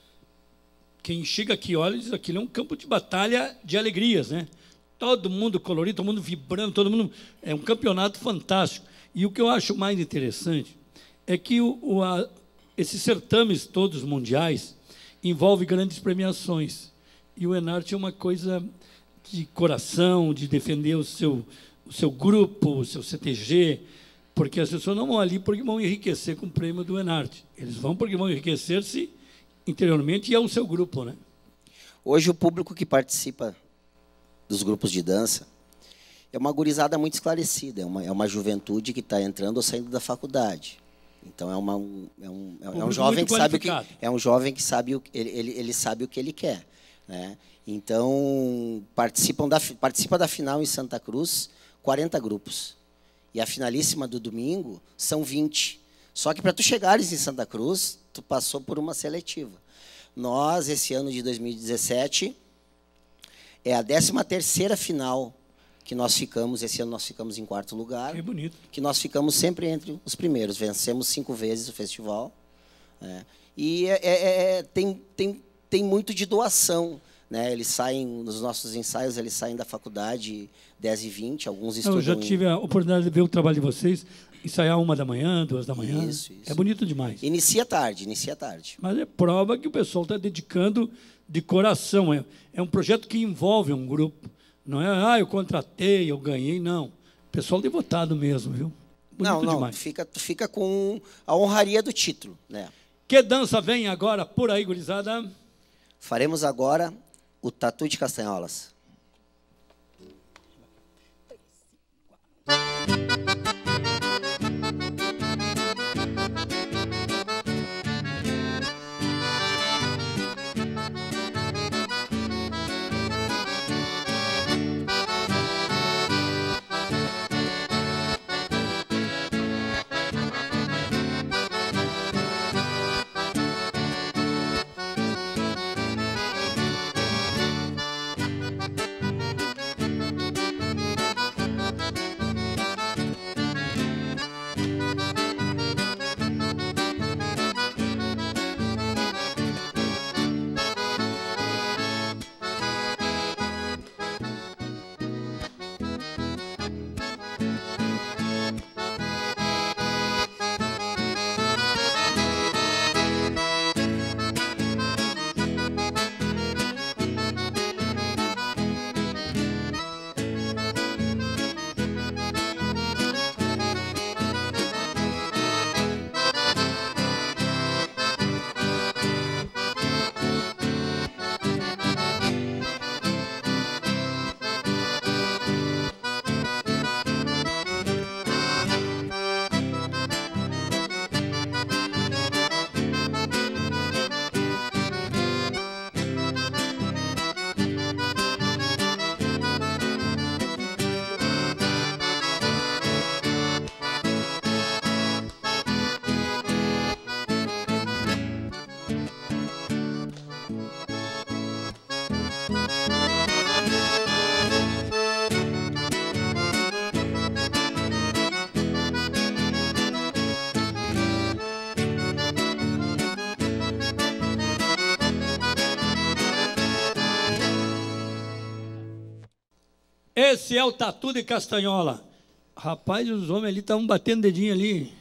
Quem chega aqui olha e diz que aquilo é um campo de batalha de alegrias, né? Todo mundo colorido, todo mundo vibrando, todo mundo... É um campeonato fantástico. E o que eu acho mais interessante é que o, o, a, esses certames todos mundiais envolvem grandes premiações. E o Enarte é uma coisa de coração, de defender o seu, o seu grupo, o seu C T G, porque as pessoas não vão ali porque vão enriquecer com o prêmio do Enarte. Eles vão porque vão enriquecer-se interiormente e é o seu grupo, né? Hoje o público que participa dos grupos de dança é uma gurizada muito esclarecida, é uma, é uma juventude que está entrando ou saindo da faculdade. Então é, uma, é, um, é, é um jovem que sabe o que é um jovem que sabe o ele, ele, ele sabe o que ele quer, né? Então participam da participa da final em Santa Cruz quarenta grupos e a finalíssima do domingo são vinte. Só que para tu chegares em Santa Cruz, tu passou por uma seletiva. Nós, esse ano de dois mil e dezessete, é a décima terceira final que nós ficamos. Esse ano nós ficamos em quarto lugar. Que bonito. Que nós ficamos sempre entre os primeiros. Vencemos cinco vezes o festival. É, e é, é, é, tem, tem, tem muito de doação. Né? Eles saem, nos nossos ensaios, eles saem da faculdade dez e vinte, alguns estudam... Eu já tive a oportunidade de ver o trabalho de vocês, ensaiar uma da manhã, duas da manhã. Isso, isso. É bonito demais. Inicia tarde, inicia tarde. Mas é prova que o pessoal está dedicando de coração. É, é um projeto que envolve um grupo. Não é, ah, eu contratei, eu ganhei, não. Pessoal devotado mesmo, viu? Bonito não, não, demais. Fica, fica com a honraria do título. Né? Que dança vem agora por aí, gurizada? Faremos agora o Tatu de Castanholas. Esse é o Tatu de Castanhola. Rapaz, os homens ali estavam batendo dedinho ali.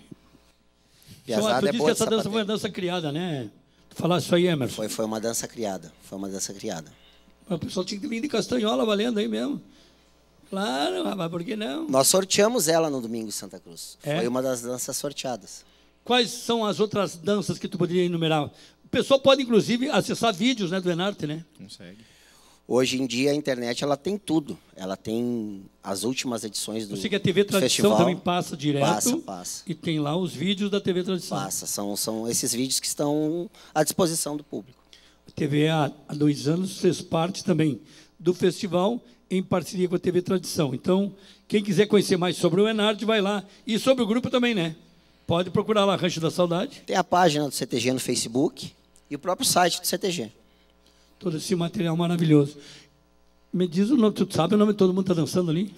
Só, tu é disse que essa dança foi uma dança criada, né? Tu falasse isso aí, Emerson. Foi, foi uma dança criada. Foi uma dança criada. O pessoal tinha que vir de Castanhola valendo aí mesmo. Claro, rapaz, por que não? Nós sorteamos ela no domingo em Santa Cruz. É? Foi uma das danças sorteadas. Quais são as outras danças que tu poderia enumerar? O pessoal pode, inclusive, acessar vídeos, né, do Enarte, né? Consegue. Hoje em dia a internet ela tem tudo. Ela tem as últimas edições do Eu sei que a T V do Tradição festival. também passa direto. Passa, passa. E tem lá os vídeos da T V Tradição. Passa. São, são esses vídeos que estão à disposição do público. A T V há há dois anos fez parte também do festival em parceria com a T V Tradição. Então, quem quiser conhecer mais sobre o Enarte, vai lá. E sobre o grupo também, né? Pode procurar lá, Rancho da Saudade. Tem a página do C T G no Facebook e o próprio site do C T G. Todo esse material maravilhoso. Me diz o nome, tu sabe o nome de todo mundo está dançando ali?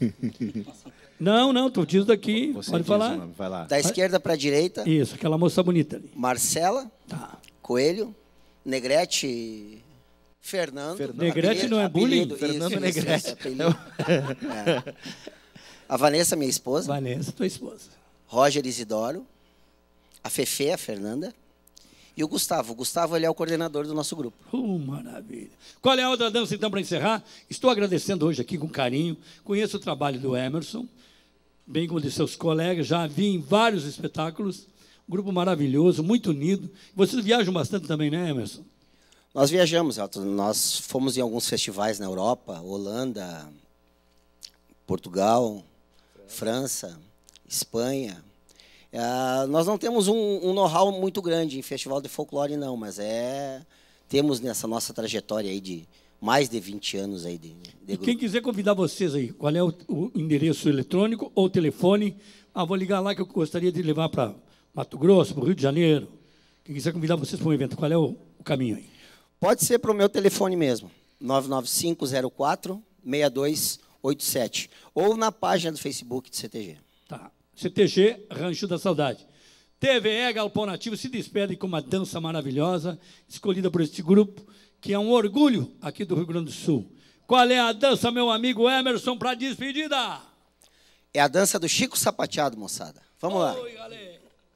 Não, não, tu diz daqui, Você pode diz falar. o nome, vai lá. Da esquerda para a direita, Isso, aquela moça bonita ali. Marcela, Tá. Coelho, Negrete, Fernando. Fernando. Negrete não é bullying? apelido, Fernando isso, Negrete. isso, apelido. É. A Vanessa, minha esposa. Vanessa, tua esposa. Roger Isidoro. A Fefe, a Fernanda. E o Gustavo. O Gustavo ele é o coordenador do nosso grupo. Uh, maravilha. Qual é a outra dança, então, para encerrar? Estou agradecendo hoje aqui com carinho. Conheço o trabalho do Emerson, bem como de seus colegas. Já vi em vários espetáculos. Um grupo maravilhoso, muito unido. Vocês viajam bastante também, né, Emerson? Nós viajamos, Elton. Nós fomos em alguns festivais na Europa, Holanda, Portugal, França, Espanha. Ah, nós não temos um, um know-how muito grande em festival de folclore, não, mas é temos nessa nossa trajetória aí de mais de vinte anos aí de, de E grupo. quem quiser convidar vocês aí, qual é o, o endereço eletrônico ou telefone? Ah, vou ligar lá que eu gostaria de levar para Mato Grosso, para o Rio de Janeiro. Quem quiser convidar vocês para um evento, qual é o, o caminho aí? Pode ser para o meu telefone mesmo, nove nove cinco zero quatro seis dois oito sete, ou na página do Facebook do C T G. Tá. C T G, Rancho da Saudade. T V E Galpão Nativo se despede com uma dança maravilhosa, escolhida por este grupo, que é um orgulho aqui do Rio Grande do Sul. Qual é a dança, meu amigo Emerson, para despedida? É a dança do Chico Sapateado, moçada. Vamos lá. Oi, galera.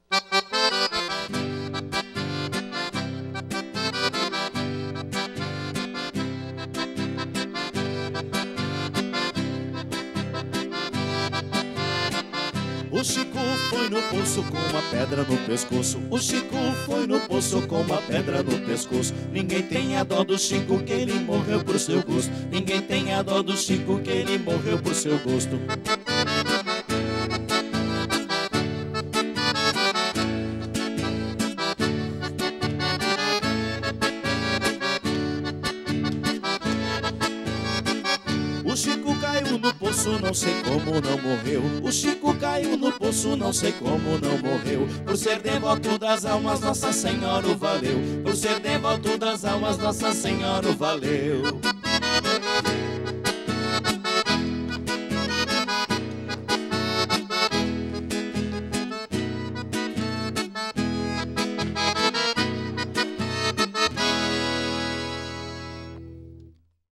O Chico foi no poço com uma pedra no pescoço. O Chico foi no poço com uma pedra no pescoço. Ninguém tem a dó do Chico que ele morreu por seu gosto. Ninguém tem a dó do Chico que ele morreu por seu gosto. O Chico caiu no poço, não sei como não morreu. O Chico caiu no poço, não sei como não morreu. Por ser devoto das almas, Nossa Senhora o valeu. Por ser devoto das almas, Nossa Senhora o valeu.